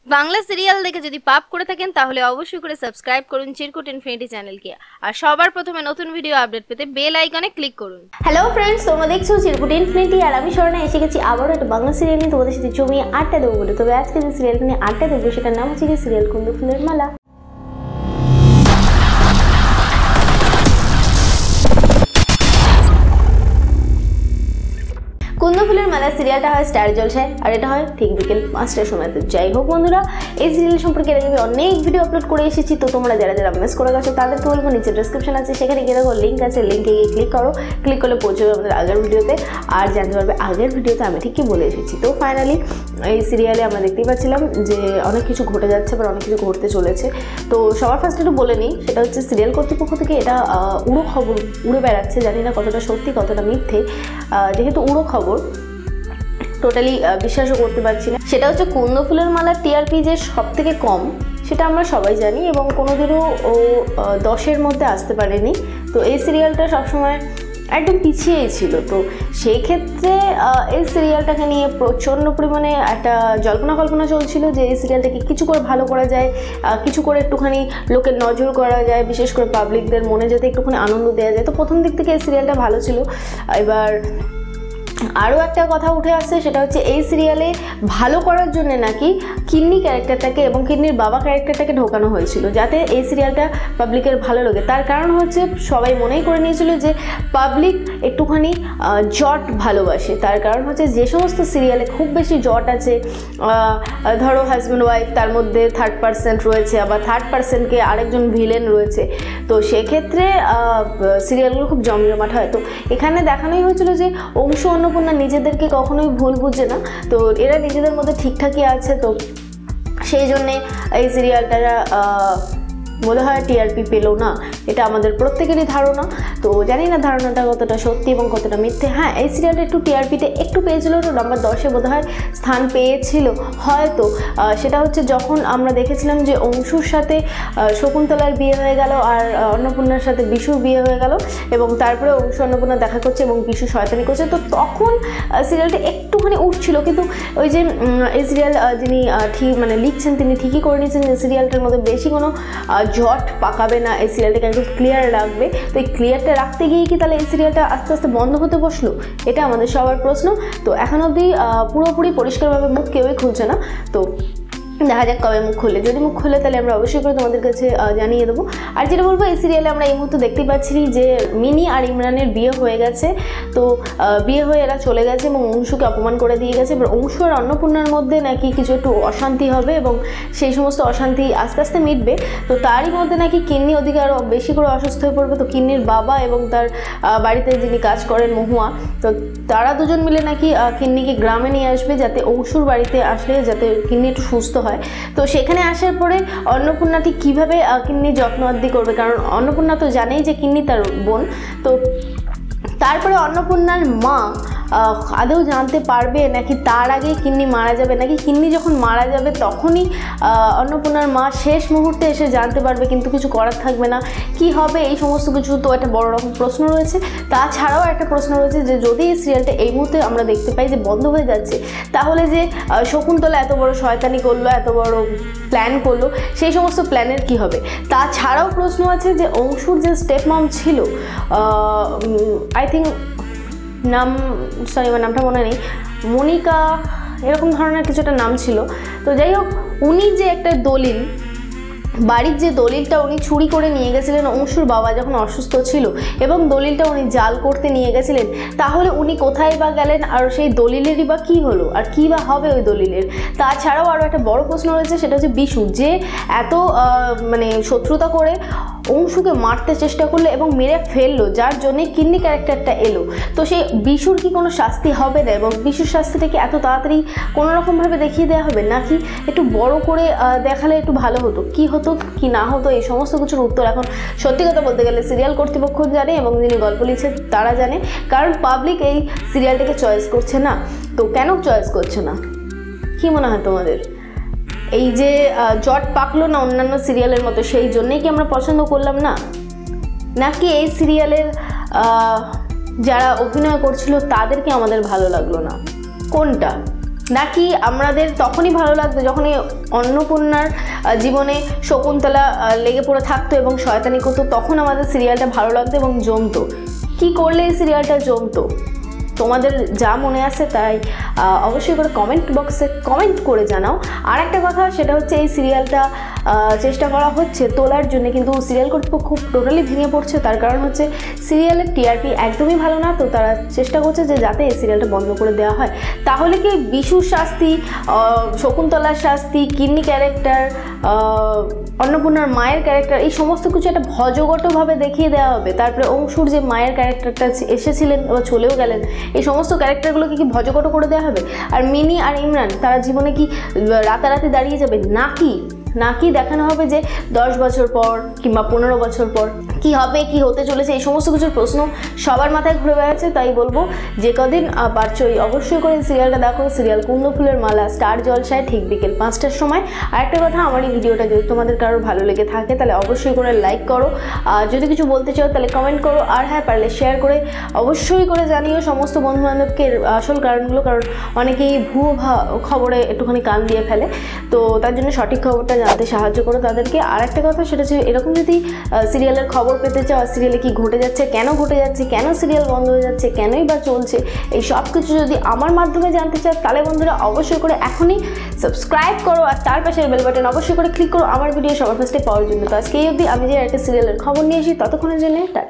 Bangla serial দেখে যদি পাপ করে থাকেন তাহলে অবশ্যই করে সাবস্ক্রাইব করুন চিরকুট ইনফিনিটি চ্যানেলকে আর সবার প্রথমে নতুন ভিডিও আপডেট পেতে বেল আইকনে ক্লিক করুন। হ্যালো ফ্রেন্ডস, তোমরা দেখছো চিরকুট ইনফিনিটি আর আমি স্বর্ণা এসে গেছি আবারও একটা বাংলা সিরিয়াল নিয়ে তোমাদের সাথে জমিয়ে আড্ডা দেবো বলে। তবে আজকে যে সিরিয়ালটা নিয়ে আড্ডা দেবো সেটার নাম হচ্ছে সিরিয়াল কুন্দো ফুলের মালা। কুন্দো ফুলের মালা সিরিয়ালটা হয় স্টার জলসায় আর এটা হয় ঠিক বিকেল 5টার সময়। তো যাই হোক বন্ধুরা, এই সিরিয়াল সম্পর্কে এর আগে আমি অনেক ভিডিও আপলোড করে এসেছি। তো তোমরা যারা যারা মিস করে গেছো তাদেরকে বলবো নিচে ডেসক্রিপশন আছে, সেখানে গিয়ে দেখো লিঙ্ক আছে, লিঙ্কে গিয়ে ক্লিক করো। ক্লিক করলে পৌঁছে যাবে আমাদের আগের ভিডিওতে আর জানতে পারবে আগের ভিডিওতে আমি ঠিক কি বলে এসেছি। তো ফাইনালি এই সিরিয়ালে আমরা দেখতেই পাচ্ছিলাম যে অনেক কিছু ঘটে যাচ্ছে বা অনেক কিছু ঘটতে চলেছে। তো সবার ফার্স্ট একটু বলে নিই, সেটা হচ্ছে সিরিয়াল কর্তৃপক্ষ থেকে এটা উড়ো খবর উড়ে বেড়াচ্ছে, জানি না কতটা সত্যি কতটা মিথ্যে। যেহেতু উড়ো খবর টোটালি বিশ্বাসও করতে পারছি না। সেটা হচ্ছে কুন্দো ফুলের মালার টিআরপি যে সব থেকে কম সেটা আমরা সবাই জানি এবং কোনোদিনও ও 10-এর মধ্যে আসতে পারেনি। তো এই সিরিয়ালটা সবসময় একদম পিছিয়েই ছিল। তো সেই ক্ষেত্রে এই সিরিয়ালটাকে নিয়ে প্রচণ্ড পরিমাণে একটা জল্পনা কল্পনা চলছিল যে এই সিরিয়ালটাকে কিছু করে ভালো করা যায়, কিছু করে একটুখানি লোকের নজর করা যায়, বিশেষ করে পাবলিকদের মনে যাতে একটুখানি আনন্দ দেওয়া যায়। তো প্রথম দিক থেকে এই সিরিয়ালটা ভালো ছিল। এবার আরও একটা কথা উঠে আসছে, সেটা হচ্ছে এই সিরিয়ালে ভালো করার জন্য নাকি কিন্নি ক্যারেক্টারটাকে এবং কিন্নির বাবা ক্যারেক্টারটাকে ঢোকানো হয়েছিল যাতে এই সিরিয়ালটা পাবলিকের ভালো লাগে। তার কারণ হচ্ছে সবাই মনেই করে নিয়েছিল যে পাবলিক একটুখানি জট ভালোবাসে। তার কারণ হচ্ছে যে সমস্ত সিরিয়ালে খুব বেশি জট আছে, ধরো হাজব্যান্ড ওয়াইফ, তার মধ্যে থার্ড পার্সেন্ট রয়েছে, আবার থার্ড পার্সেন্টকে আরেকজন ভিলেন রয়েছে। তো সেক্ষেত্রে সিরিয়ালগুলো খুব জমজমাট হয়। তো এখানে দেখানোই হয়েছিল যে অংশ অন্নপূর্ণা নিজেদেরকে কখনোই ভুল বুঝে না, তো এরা নিজেদের মধ্যে ঠিকঠাকই আছে। তো সেই জন্যে এই সিরিয়ালটা মনে হয় টিআরপি পেলো না, এটা আমাদের প্রত্যেকেরই ধারণা। তো জানি না ধারণাটা কতটা সত্যি এবং কতটা মিথ্যে। হ্যাঁ, এই সিরিয়ালটা একটু টিআরপিতে একটু পেয়েছিল, নাম্বার 10-এ বোধহয় স্থান পেয়েছিল হয়তো। সেটা হচ্ছে যখন আমরা দেখেছিলাম যে অংশুর সাথে শকুন্তলার বিয়ে হয়ে গেল আর অন্নপূর্ণার সাথে বিশুর বিয়ে হয়ে গেল এবং তারপরে অংশু অন্নপূর্ণা দেখা করছে এবং বিশু শয়তানি করছে। তো তখন সিরিয়ালটা একটুখানি উঠছিল, কিন্তু ওই যে এই সিরিয়াল যিনি ঠিক মানে লিখছেন তিনি ঠিকই করে নিয়েছেন যে সিরিয়ালটার মধ্যে বেশি কোনো জট পাকাবে না, এই সিরিয়ালটাকে একটু ক্লিয়ার রাখবে। তো এই ক্লিয়ারটা রাখতে গিয়ে কি তাহলে এই সিরিয়ালটা আস্তে আস্তে বন্ধ হতে বসলো? এটা আমাদের সবার প্রশ্ন। তো এখন অবধি পুরোপুরি পরিষ্কারভাবে মুখ কেউই খুলছে না। তো দেখা যাক কবে মুখ খুলে। যদি মুখ খুলে তাহলে আমরা অবশ্যই করে তোমাদের কাছে জানিয়ে দেবো। আর যেটা বলবো, এই সিরিয়ালে আমরা এই মুহূর্তে দেখতে পাচ্ছি যে মিনি আর ইমরানের বিয়ে হয়ে গেছে। তো বিয়ে হয়ে এরা চলে গেছে এবং অংশুকে অপমান করে দিয়ে গেছে। এবার অংশু আর অন্নপূর্ণার মধ্যে নাকি কিছু একটু অশান্তি হবে এবং সেই সমস্ত অশান্তি আস্তে আস্তে মিটবে। তো তারই মধ্যে নাকি কিন্নি ওদিকে আরও বেশি করে অসুস্থ হয়ে পড়বে। তো কিন্নির বাবা এবং তার বাড়িতে যিনি কাজ করেন মহুয়া, তো তারা দুজন মিলে নাকি কিন্নিকে গ্রামে নিয়ে আসবে যাতে অংশুর বাড়িতে আসলে যাতে কিন্নি একটু সুস্থ হয়। তো সেখানে আসার পরে অন্নপূর্ণা ঠিক কীভাবে কিন্নি যত্ন আদি করবে, কারণ অন্নপূর্ণা তো জানেই যে কিন্নি তার বোন। তো তারপরে অন্নপূর্ণার মা আদৌ জানতে পারবে নাকি তার আগে কিন্নি মারা যাবে, নাকি কিন্নি যখন মারা যাবে তখনই অন্নপূর্ণার মা শেষ মুহূর্তে এসে জানতে পারবে কিন্তু কিছু করার থাকবে না? কি হবে এই সমস্ত কিছু তো একটা বড় রকম প্রশ্ন রয়েছে। তাছাড়াও একটা প্রশ্ন রয়েছে যে যদি এই সিরিয়ালটা এই মুহূর্তে আমরা দেখতে পাই যে বন্ধ হয়ে যাচ্ছে, তাহলে যে শকুন্তলা এত বড় শয়তানি করলো, এত বড় প্ল্যান করলো, সেই সমস্ত প্ল্যানের কি হবে? তাছাড়াও প্রশ্ন আছে যে অংশুর যে স্টেপ মম ছিল, আই থিঙ্ক আমার নামটা মনে নেই, মনিকা এরকম ধরনের কিছু একটা নাম ছিল। তো যাই হোক, উনি যে একটা দলিল, বাড়ির যে দলিলটা উনি চুরি করে নিয়ে গেছিলেন অংশুর বাবা যখন অসুস্থ ছিল এবং দলিলটা উনি জাল করতে নিয়ে গেছিলেন, তাহলে উনি কোথায় বা গেলেন আর সেই দলিলেরই বা কী হলো আর কী বা হবে ওই দলিলের? তাছাড়াও আরও একটা বড় প্রশ্ন রয়েছে, সেটা হচ্ছে বিশু যে এত মানে শত্রুতা করে অংশুকে মারতে চেষ্টা করলো এবং মেরে ফেললো, যার জন্যে কিন্নি ক্যারেক্টারটা এলো। তো সেই বিশুর কি কোনো শাস্তি হবে না এবং বিশুর শাস্তিটা কি এত তাড়াতাড়ি কোনোরকমভাবে দেখিয়ে দেওয়া হবে, নাকি একটু বড় করে দেখালে একটু ভালো হতো? কি হতো কি না হতো এই সমস্ত কিছুর উত্তর এখন সত্যি কথা বলতে গেলে সিরিয়াল কর্তৃপক্ষ জানে এবং যিনি গল্প লিখছে তারা জানে, কারণ পাবলিক এই সিরিয়ালটাকে চয়েস করছে না। তো কেন চয়েস করছে না কি মনে হয় তোমাদের? এই যে জট পাকলো না অন্যান্য সিরিয়ালের মতো, সেই জন্যেই কি আমরা পছন্দ করলাম না, নাকি এই সিরিয়ালের যারা অভিনয় করছিল তাদেরকে আমাদের ভালো লাগলো না? কোনটা? নাকি আমাদের তখনই ভালো লাগতো যখন এই অন্নপূর্ণার জীবনে শকুন্তলা লেগে পড়ে থাকতো এবং শয়তানি করতো, তখন আমাদের সিরিয়ালটা ভালো লাগতো এবং জমতো? কি করলে এই সিরিয়ালটা জমতো? তোমাদের যা মনে আসে তাই অবশ্যই করে কমেন্ট বক্সে কমেন্ট করে জানাও। আর একটা কথা, সেটা হচ্ছে এই সিরিয়ালটা চেষ্টা করা হচ্ছে তোলার জন্য, কিন্তু সিরিয়াল কর্তৃপক্ষ খুব টোটালি ভেঙে পড়ছে। তার কারণ হচ্ছে সিরিয়ালের টিআরপি একদমই ভালো না, তো তারা চেষ্টা করছে যে যাতে এই সিরিয়ালটা বন্ধ করে দেওয়া হয়। তাহলে কি বিশুর শাস্তি, শকুন্তলার শাস্তি, কিন্নি ক্যারেক্টার, অন্নপূর্ণার মায়ের ক্যারেক্টার, এই সমস্ত কিছু একটা ভজগতভাবে দেখিয়ে দেওয়া হবে। তারপরে অংশুর যে মায়ের ক্যারেক্টারটা এসেছিলেন বা চলেও গেলেন, এই সমস্ত ক্যারেক্টারগুলোকে কি ভজগট করে দেওয়া হবে? আর মিনি আর ইমরান তারা জীবনে কি রাতারাতি দাঁড়িয়ে যাবে, নাকি দেখানো হবে যে 10 বছর পর কিংবা 15 বছর পর কি হবে, কি হতে চলেছে? এই সমস্ত কিছুর প্রশ্ন সবার মাথায় ঘুরে বেড়াচ্ছে। তাই বলবো যে কদিন পারছো অবশ্যই করে সিরিয়ালটা দেখো। সিরিয়াল কুন্দো ফুলের মালা স্টার জলসায় ঠিক বিকেল 5টার সময়। আর একটা কথা, আমার এই ভিডিওটা যদি তোমাদের কারোর ভালো লেগে থাকে তাহলে অবশ্যই করে লাইক করো, যদি কিছু বলতে চাও তাহলে কমেন্ট করো, আর হ্যাঁ পারলে শেয়ার করে অবশ্যই করে জানিও সমস্ত বন্ধুবান্ধবকে আসল কারণগুলো, কারণ অনেকেই ভুয়ো খবরে একটুখানি কান দিয়ে ফেলে, তো তার জন্য সঠিক খবরটা জানতে সাহায্য করো তাদেরকে। আর একটা কথা, সেটা হচ্ছে এরকম যদি সিরিয়ালের খবর পেতে চাও, সিরিয়ালে কি ঘটে যাচ্ছে, কেন ঘটে যাচ্ছে, কেন সিরিয়াল বন্ধ হয়ে যাচ্ছে, কেনই বা চলছে, এই সব কিছু যদি আমার মাধ্যমে জানতে চাও তাহলে বন্ধুরা অবশ্যই করে এখনই সাবস্ক্রাইব করো, আর তার পাশে বেল বাটন অবশ্যই করে ক্লিক করো আমার ভিডিও সবার ফার্স্টে পাওয়ার জন্য। তো আজকে এই অবধি আমি যে একটা সিরিয়ালের খবর নিয়ে এসি, ততক্ষণের জন্য টাটা।